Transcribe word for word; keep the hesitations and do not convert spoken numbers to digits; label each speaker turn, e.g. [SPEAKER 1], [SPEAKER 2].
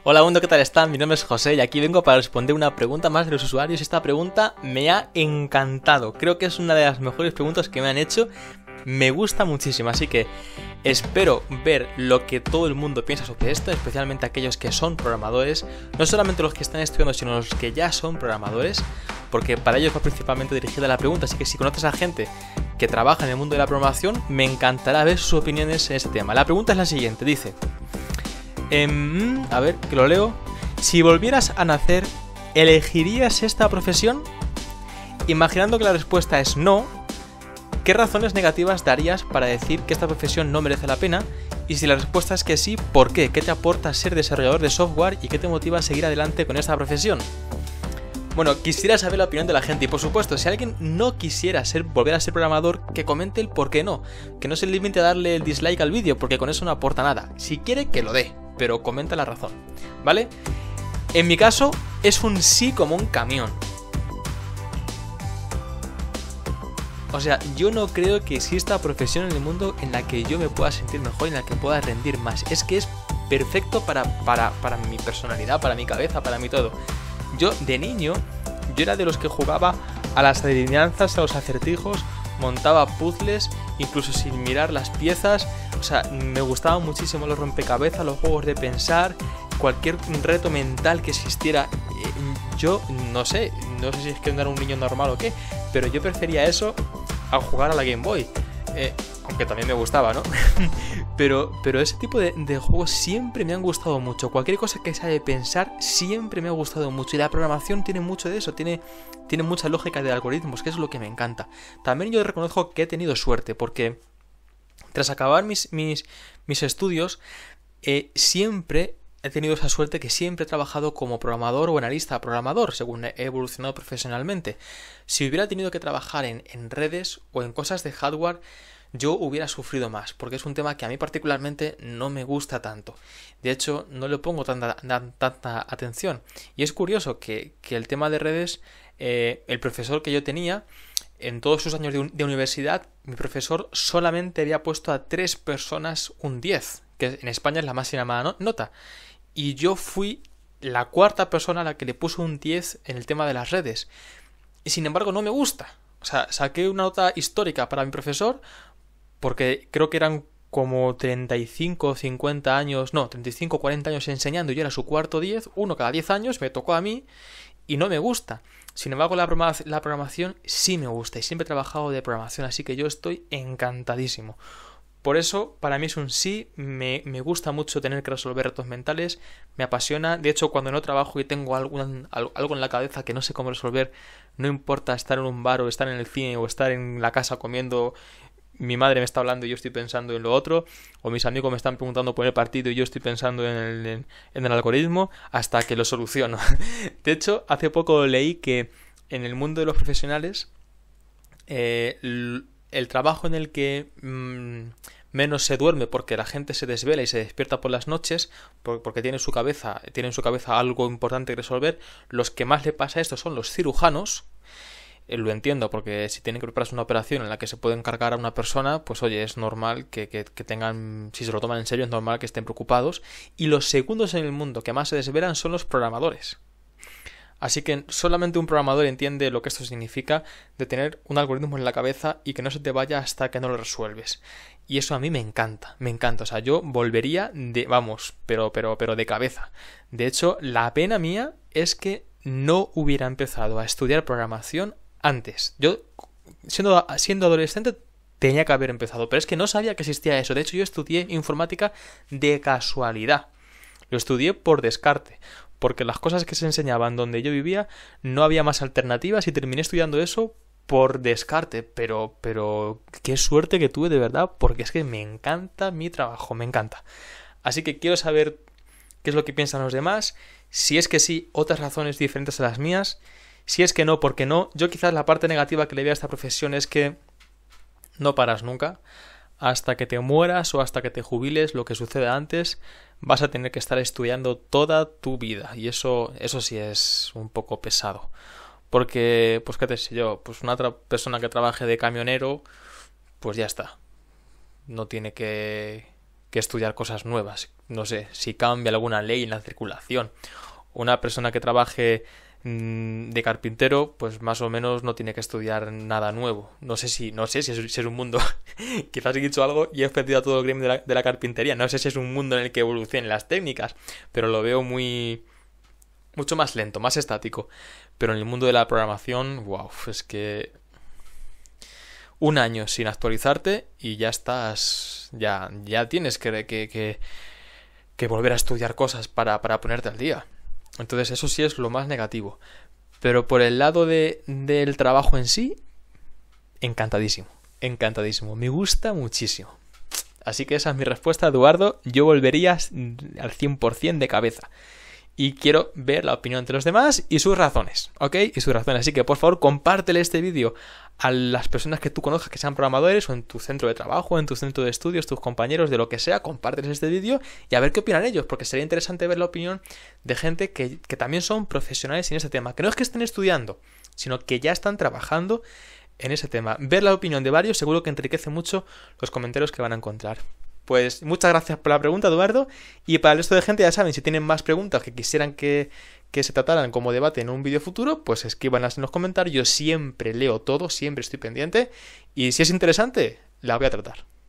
[SPEAKER 1] Hola mundo, ¿qué tal están? Mi nombre es José y aquí vengo para responder una pregunta más de los usuarios. Esta pregunta me ha encantado, creo que es una de las mejores preguntas que me han hecho. Me gusta muchísimo, así que espero ver lo que todo el mundo piensa sobre esto, especialmente aquellos que son programadores, no solamente los que están estudiando, sino los que ya son programadores, porque para ellos va principalmente dirigida la pregunta. Así que si conoces a gente que trabaja en el mundo de la programación, me encantará ver sus opiniones en este tema. La pregunta es la siguiente, dice, eh, a ver, que lo leo. Si volvieras a nacer, ¿elegirías esta profesión? Imaginando que la respuesta es no, ¿qué razones negativas darías para decir que esta profesión no merece la pena? Y si la respuesta es que sí, ¿por qué? ¿Qué te aporta ser desarrollador de software y qué te motiva a seguir adelante con esta profesión? Bueno, quisiera saber la opinión de la gente y por supuesto, si alguien no quisiera ser, volver a ser programador, que comente el por qué no. Que no se limite a darle el dislike al vídeo porque con eso no aporta nada. Si quiere, que lo dé, pero comenta la razón, ¿vale? En mi caso, es un sí como un camión. O sea, yo no creo que exista profesión en el mundo en la que yo me pueda sentir mejor y en la que pueda rendir más. Es que es perfecto para, para, para mi personalidad, para mi cabeza, para mí todo. Yo, de niño, yo era de los que jugaba a las adivinanzas, a los acertijos, montaba puzzles, incluso sin mirar las piezas. O sea, me gustaban muchísimo los rompecabezas, los juegos de pensar, cualquier reto mental que existiera. Yo, no sé, no sé si es que no era un niño normal o qué, pero yo prefería eso a jugar a la Game Boy, eh, aunque también me gustaba, ¿no? pero, pero ese tipo de, de juegos siempre me han gustado mucho. Cualquier cosa que sea de pensar siempre me ha gustado mucho. Y la programación tiene mucho de eso, tiene, tiene mucha lógica de algoritmos, que es lo que me encanta. También yo reconozco que he tenido suerte, porque tras acabar mis, mis, mis estudios, eh, siempre he tenido esa suerte que siempre he trabajado como programador o analista programador, según he evolucionado profesionalmente. Si hubiera tenido que trabajar en, en redes o en cosas de hardware, yo hubiera sufrido más, porque es un tema que a mí particularmente no me gusta tanto. De hecho, no le pongo tanta, tanta atención. Y es curioso que, que el tema de redes, eh, el profesor que yo tenía, en todos sus años de, un, de universidad, mi profesor solamente había puesto a tres personas un diez, que en España es la máxima nota. Y yo fui la cuarta persona a la que le puso un diez en el tema de las redes. Y sin embargo no me gusta. O sea, saqué una nota histórica para mi profesor porque creo que eran como treinta y cinco, cincuenta años, no, treinta y cinco, cuarenta años enseñando y yo era su cuarto diez, uno cada diez años, me tocó a mí y no me gusta. Sin embargo, la, programa- la programación sí me gusta y siempre he trabajado de programación, así que yo estoy encantadísimo. Por eso, para mí es un sí, me, me gusta mucho tener que resolver retos mentales, me apasiona. De hecho, cuando no trabajo y tengo algún, algo en la cabeza que no sé cómo resolver, no importa estar en un bar o estar en el cine o estar en la casa comiendo, mi madre me está hablando y yo estoy pensando en lo otro, o mis amigos me están preguntando por el partido y yo estoy pensando en el, en, en el algoritmo, hasta que lo soluciono. De hecho, hace poco leí que en el mundo de los profesionales, eh, el trabajo en el que mmm, menos se duerme porque la gente se desvela y se despierta por las noches porque tiene en su cabeza, tiene en su cabeza algo importante que resolver, los que más le pasa esto son los cirujanos. Eh, lo entiendo, porque si tienen que prepararse una operación en la que se puede encargar a una persona, pues oye, es normal que, que, que tengan, si se lo toman en serio, es normal que estén preocupados. Y los segundos en el mundo que más se desvelan son los programadores. Así que solamente un programador entiende lo que esto significa de tener un algoritmo en la cabeza y que no se te vaya hasta que no lo resuelves. Y eso a mí me encanta, me encanta. O sea, yo volvería de, vamos, pero, pero, pero de cabeza. De hecho, la pena mía es que no hubiera empezado a estudiar programación antes. Yo, siendo, siendo adolescente, tenía que haber empezado, pero es que no sabía que existía eso. De hecho, yo estudié informática de casualidad. Lo estudié por descarte, porque las cosas que se enseñaban donde yo vivía no había más alternativas y terminé estudiando eso por descarte, pero, pero qué suerte que tuve de verdad, porque es que me encanta mi trabajo, me encanta. Así que quiero saber qué es lo que piensan los demás, si es que sí, otras razones diferentes a las mías, si es que no, ¿por qué no? Yo quizás la parte negativa que le veo a esta profesión es que no paras nunca. Hasta que te mueras o hasta que te jubiles, lo que suceda antes, vas a tener que estar estudiando toda tu vida. Y eso, eso sí es un poco pesado. Porque, pues qué te sé yo, pues una otra persona que trabaje de camionero, pues ya está. No tiene que, que estudiar cosas nuevas. No sé, si cambia alguna ley en la circulación. Una persona que trabaje de carpintero, pues más o menos no tiene que estudiar nada nuevo. No sé si, no sé si es, si es un mundo, quizás he dicho algo y he ofendido a todo el gremio de la, de la carpintería. No sé si es un mundo en el que evolucionen las técnicas, pero lo veo muy, mucho más lento, más estático. Pero en el mundo de la programación, wow, es que un año sin actualizarte y ya estás, ya, ya tienes que, que, que, que volver a estudiar cosas para, para ponerte al día. Entonces eso sí es lo más negativo. Pero por el lado de, del trabajo en sí, encantadísimo. Encantadísimo. Me gusta muchísimo. Así que esa es mi respuesta, Eduardo. Yo volvería al cien por ciento de cabeza. Y quiero ver la opinión de los demás y sus razones, ¿ok? Y sus razones. Así que por favor compártele este vídeo a las personas que tú conozcas que sean programadores, o en tu centro de trabajo, en tu centro de estudios, tus compañeros, de lo que sea, compárteles este vídeo y a ver qué opinan ellos, porque sería interesante ver la opinión de gente que, que también son profesionales en este tema, que no es que estén estudiando, sino que ya están trabajando en ese tema. Ver la opinión de varios seguro que enriquece mucho los comentarios que van a encontrar. Pues muchas gracias por la pregunta, Eduardo. Y para el resto de gente, ya saben, si tienen más preguntas que quisieran que, que se trataran como debate en un vídeo futuro, pues escríbanlas en los comentarios. Yo siempre leo todo, siempre estoy pendiente. Y si es interesante, la voy a tratar.